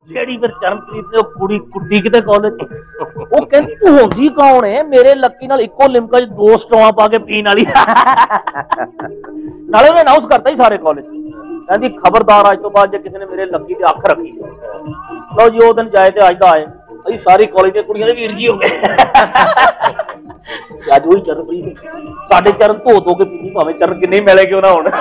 ਜਿਹੜੀ ਫਿਰ ਚਰਨਪ੍ਰੀਤ ਨੇ ਉਹ ਕੁੜੀ ਕੁੱਟੀ ਕਿਤੇ ਕਾਲਜ ਉਹ ਕਹਿੰਦੀ ਤੂੰ ਹੁੰਦੀ ਕੌਣ ਹੈ ਮੇਰੇ ਲੱਕੀ ਨਾਲ ਇੱਕੋ ਲਿਮਕਾ 'ਚ 2 ਸਟਰੋਆਂ ਪਾ ਕੇ ਪੀਣ ਵਾਲੀ ਨਾਲੇ ਉਹਨੇ ਅਨਾਉਂਸ ਕਰਤਾ ਹੀ ਸਾਰੇ ਕਾਲਜ ਕਹਿੰਦੀ ਖਬਰਦਾਰ ਅੱਜ ਤੋਂ ਬਾਅਦ ਜੇ ਕਿਸੇ ਨੇ ਮੇਰੇ ਲੱਕੀ ਤੇ ਅੱਖ ਰੱਖੀ ਲਓ ਜੀ ਉਹ ਦਿਨ ਜਾਏ ਤੇ ਅੱਜ ਦਾ ਆਏ ਅਸੀਂ ਸਾਰੀ ਕਾਲਜ ਦੀਆਂ ਕੁੜੀਆਂ ਦੇ ਵੀਰ ਜੀ ਹੋ ਗਏ ਅੱਜ ਉਹੀ ਚਰਨਪ੍ਰੀਤ ਸਾਡੇ ਚਰਨ ਧੋ ਕੇ ਪੀਣੀ ਭਾਵੇਂ ਚਰਨ ਕਿੰਨੇ ਮਿਲੇ ਕਿਉਂ ਨਾ ਹੁਣ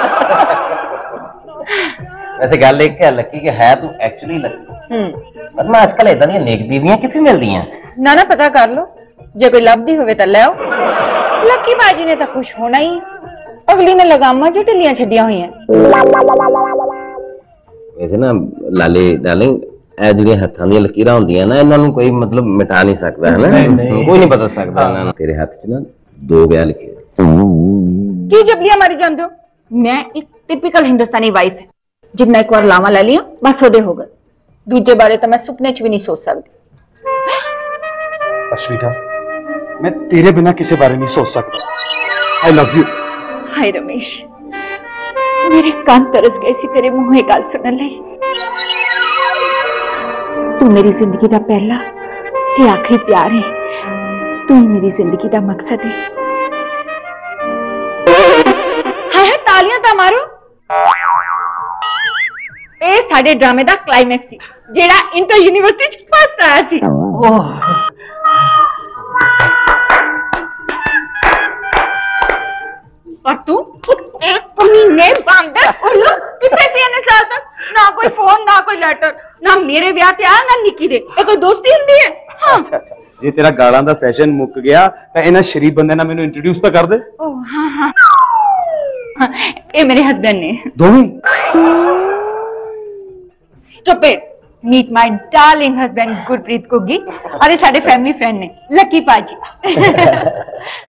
वैसे गल एक है लकी के है तू एक्चुअली लकी पर मैं आजकल इदां दी नेक बीवियां किथे मिलदियां ना पता कर लो जे कोई लभदी होवे तां ले आओ लकी बाजी ने तां खुश होना ही अगली ने लगामा जो ढिलियां छड्डियां हुई हैं वैसे ना लाले डार्लिंग ए जिहड़ियां हत्थां दी लकीरां हुंदियां ना इन्हां नूं कोई मतलब मिटा नहीं सकदा है ना कोई नहीं बदल सकदा इन्हां नूं तेरे हाथ च ना 2 ब्याह लिखे की जबलियां मारी जांदे हो मैं एक टिपिकल हिंदुस्तानी वाइफ है जिन्ना एक बार लावा ले लिया बस ओदे हो गए दूजे बारे तो मैं सुपने च भी नहीं सोच सकती अश्विका मैं तेरे बिना किसी बारे नहीं सोच सकता आई लव यू हाय रमेश मेरे कान तरस गए सी तेरे मुंह गल सुनन लई तू मेरी जिंदगी दा पहला ते आखिरी प्यार है तू ही मेरी जिंदगी दा मकसद है हाय हाय तालियां ता मारो ਇਹ ਸਾਡੇ ਡਰਾਮੇ ਦਾ ਕਲਾਈਮੈਕਸ ਸੀ ਜਿਹੜਾ ਇੰਟਰ ਯੂਨੀਵਰਸਿਟੀ ਚ ਫਸਟ ਆਇਆ ਸੀ ਪਰ ਤੂੰ ਕਮੀਨੇ ਬਾਂਦਰ ਉੱਲੂ ਕਿੱਥੇ ਸੀ ਇਹਨੇ ਸਾਲ ਤੱਕ ਨਾ ਕੋਈ ਫੋਨ ਨਾ ਕੋਈ ਲੈਟਰ ਨਾ ਮੇਰੇ ਵਿਆਹ ਤੇ ਆਇਆ ਨਾ ਨਿੱਕੀ ਦੇ ਇਹ ਕੋਈ ਦੋਸਤੀ ਹੁੰਦੀ ਹੈ ਅੱਛਾ ਅੱਛਾ ਜੇ ਤੇਰਾ ਗਾਲਾਂ ਦਾ ਸੈਸ਼ਨ ਮੁੱਕ ਗਿਆ ਤਾਂ ਇਹਨਾਂ ਸ਼ਰੀਫ ਬੰਦੇ ਨਾਲ ਮੈਨੂੰ ਇੰਟਰੋਡਿਊਸ ਤਾਂ ਕਰ ਦੇ ਓ ਹਾਂ ਹਾਂ ਇਹ ਮੇਰੇ ਹਸਬੰਡ ਨੇ ਦੋਵੇਂ Stop it! Meet my darling husband, Gurpreet Ghuggis. और ये साढ़े फैमिली फ्रेंड ने, लकी पाजी।